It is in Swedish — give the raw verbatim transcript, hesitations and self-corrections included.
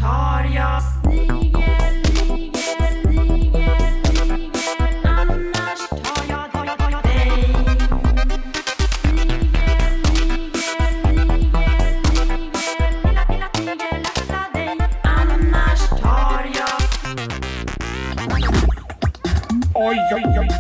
tar jag snigel, nigel, nigel, nigel. Annars tar jag, tar jag, tar jag dig. Snigel, nigel, nigel, nigel. Lilla, lilla snigel, lassa dig. Annars tar jag. Oj, oj, oj.